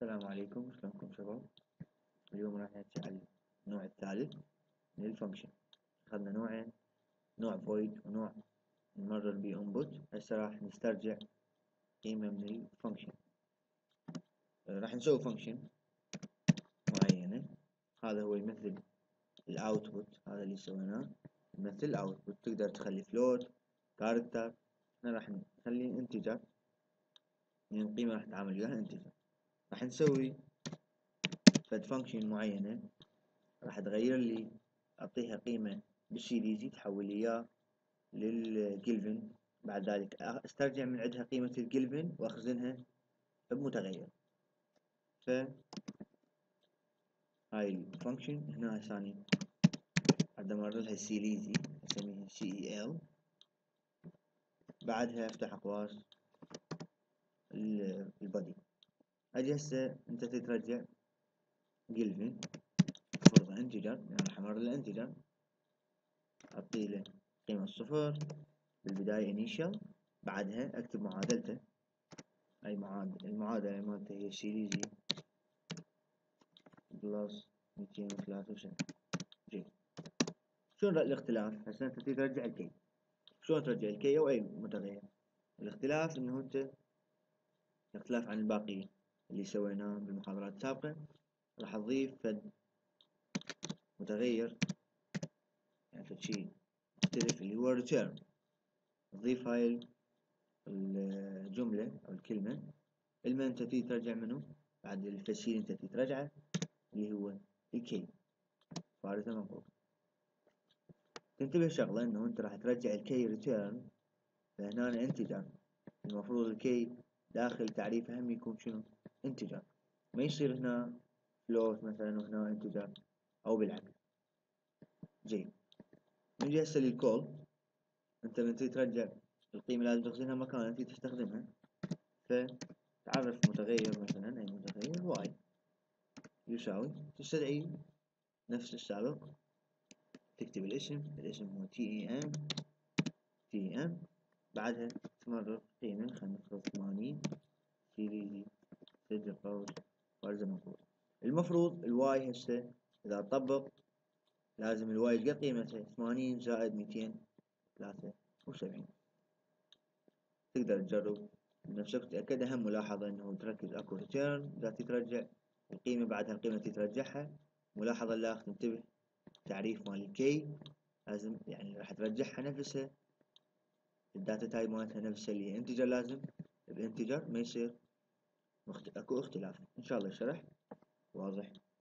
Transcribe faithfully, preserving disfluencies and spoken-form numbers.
السلام عليكم، شلونكم شباب؟ اليوم راح نحكي عن النوع الثالث من الفانكشن. أخذنا نوعين، نوع void ونوع نمرر بيه input. هسه راح نسترجع قيمة من الفانكشن. راح نسوي فانكشن معينة، هذا هو يمثل الاوتبوت، هذا اللي سويناه يمثل الاوتبوت. تقدر تخلي float كاركتر، احنا راح نخليه انتجر، يعني القيمة راح نتعامل وياها انتجر. راح نسوي فد فانكشن معينة راح تغير لي، اعطيها قيمة بالسيريزي تحول لي اياه للكلفن. بعد ذلك استرجع من عندها قيمة الكلفن واخزنها بمتغير. ف هاي الفانكشن هنا ثاني بعد امرر لها سيريزي اسميها سي اي ال. بعدها افتح اقواس البادي. اجي هسه انت تترجع كلفن، فرضا انتجر، يعني راح امرر له انتجر، اعطي له قيمة صفر بالبداية initial، بعدها اكتب معادلته. اي معادلة، المعادلة مالته هي سيريزي بلس مئتين وثلاثة وسبعين. جيد. شلون الاختلاف؟ هسه انت ترجع الكي، شلون ترجع الكي او اي متغير؟ الاختلاف انه انت اختلاف عن الباقي اللي سويناه بالمحاضرات السابقة، راح تضيف فد متغير، يعني فد شيء مختلف اللي هو return. تضيف هاي الجملة او الكلمة لما انت تيجي ترجع منه بعد الفسيل انت تيجي ترجعه اللي هو الكي فارزة منقوط. تنتبه شغلة انه انت راح ترجع الكي ريتيرن، فهنا انتجر، المفروض الكي داخل تعريفه هم يكون شنو؟ انتجر، ما يصير هنا فلوت مثلا وهنا انتجر او بالعكس. جيد. نجي هسه للكول. انت لما تيجي ترجع القيمة لازم تخزنها مكان انت تستخدمها، فتعرف متغير مثلا، اي متغير واي يساوي، تستدعي نفس السابق، تكتب الاسم، الاسم هو تي اي ام تي ام، بعدها تمرر قيمة، خلينا نفرض ثمانين سيريزي سد قوس وارزة منقوط. المفروض الواي هسه اذا تطبق لازم الواي يلقى قيمته ثمانين زائد مئتين وثلاثة وسبعين. تقدر تجرب بنفسك تتأكد. اهم ملاحظة انه تركز اكو ريتيرن اذا تترجع القيمة بعدها القيمة تترجعها. ملاحظة لا تنتبه، تعريف مال الكي لازم يعني راح ترجعها نفسها، الداتا تايب مالتها نفسها اللي هي انتجر، لازم بانتجر ما يصير مخت... اكو اختلاف. ان شاء الله الشرح واضح.